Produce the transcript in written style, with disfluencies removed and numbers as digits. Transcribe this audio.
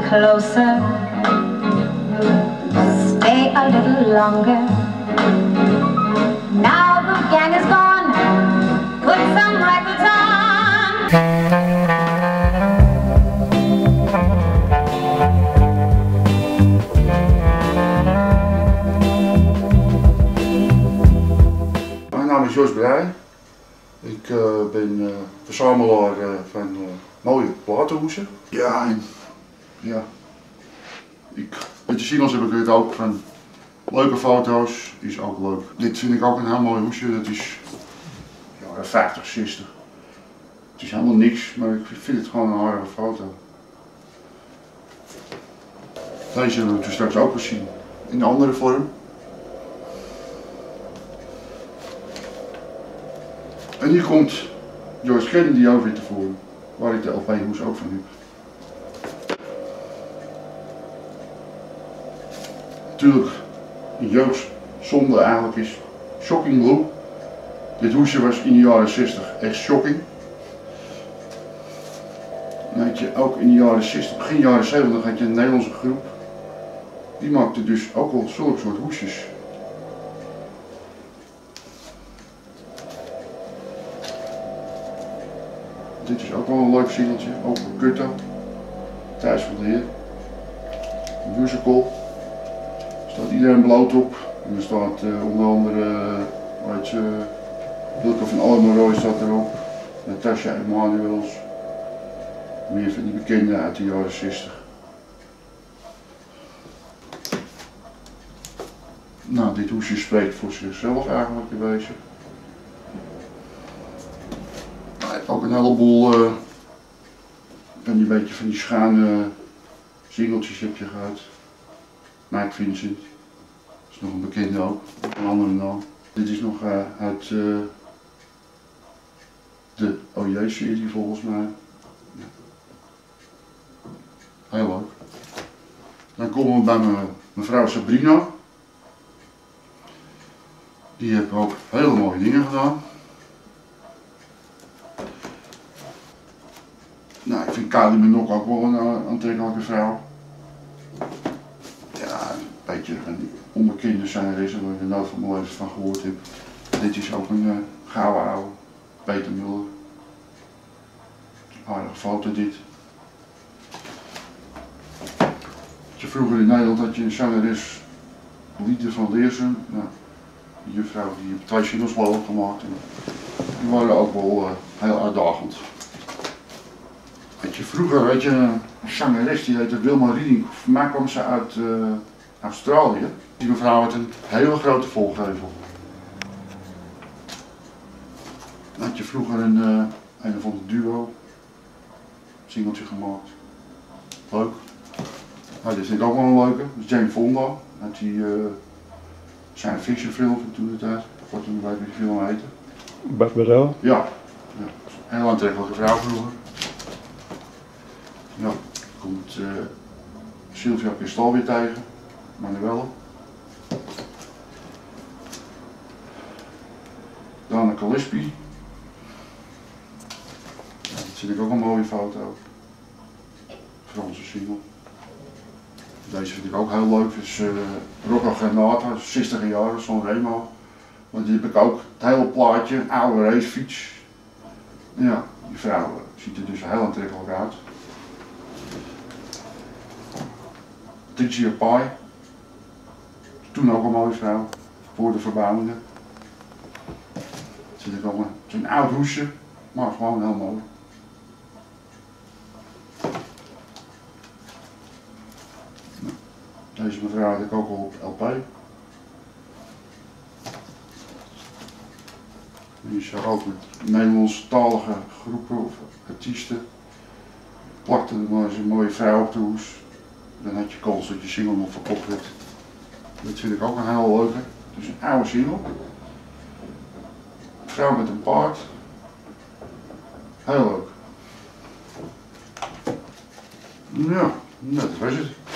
closer, stay a little longer. Now the gang is gone, put some records on. Mijn naam is Jos Brij. Ik ben verzamelaar van mooie platenhoezen. Met de singles heb ik het ook van leuke foto's, is ook leuk. Dit vind ik ook een heel mooi hoesje, dat is jaren 50, 60. Het is helemaal niks, maar ik vind het gewoon een aardige foto. Deze zullen we straks ook weer zien, in een andere vorm. En hier komt George Kennedy ook weer tevoren, waar ik de LP-hoes ook van heb. Natuurlijk, een jeugdzonde eigenlijk is Shocking Blue. Dit hoesje was in de jaren 60 echt shocking. Dan had je ook in de jaren 60, begin jaren 70 had je een Nederlandse groep. Die maakte dus ook wel zulke soort hoesjes. Dit is ook wel een leuk singeltje, ook een Kutta, Thijs van de Heer. Een musical. Er staat iedereen bloot op. En er staat onder andere, weet je, Wilke van Almeroy staat erop. Natasha Emanuels. Meer van die bekenden uit de jaren 60. Nou, dit hoesje spreekt voor zichzelf eigenlijk in wezen. Ook een heleboel van die beetje van die schuine singeltjes heb je gehad. Mike Vincent, dat is nog een bekende ook, een andere naam. Dit is nog uit de OJ-serie volgens mij. Ja. Heel leuk. Dan komen we bij mevrouw Sabrina. Die heeft ook hele mooie dingen gedaan. Nou, ik vind Kylie Minogue ook wel een aantrekkelijke vrouw. Ja, een beetje een onbekende zangeres waar ik er nooit van mijn leven van gehoord heb. Dit is ook een gouden oude, Peter Muller. Aardige foto dit. Vroeger in Nederland had je een zangeres, Lieder van Leersum. Nou, die juffrouw die heeft 2 singles gemaakt en die waren ook wel heel uitdagend. Vroeger had je een zangeres die heette Wilma Rieding, voor mij kwam ze uit Australië. Die mevrouw had een hele grote volgevel. Dan had je vroeger een of ander duo, singeltje gemaakt. Leuk. Nou, dit vind ik ook wel een leuke, dat is Jane Fonda, uit die science fiction film van toen de tijd. Ik weet niet hoe die film heette. Barbara? Ja, een heel aantrekkelijke vrouw vroeger. Ja, komt Sylvia Kristal weer tegen, Manuelle. Dana Gillespie. Ja, dat vind ik ook een mooie foto. Franse single. Deze vind ik ook heel leuk, is Rocco Granata, 60 jaar, zo'n Remo. Want die heb ik ook, het hele plaatje, een oude racefiets. Ja, die vrouw ziet er dus heel aantrekkelijk uit. Tricia Pai, toen ook een mooie vrouw, voor de verbouwingen. Zit ik ook zo'n oud hoesje, maar gewoon heel mooi. Deze mevrouw had ik ook al op LP. Die is ook met Nederlandstalige groepen of artiesten. Plakte er maar eens een mooie vrouw op de hoes. Dan had je kans dat je single nog verkocht werd. Dat vind ik ook een heel leuke. Dus een oude single. Vrouw met een paard. Heel leuk. Ja, dat was het.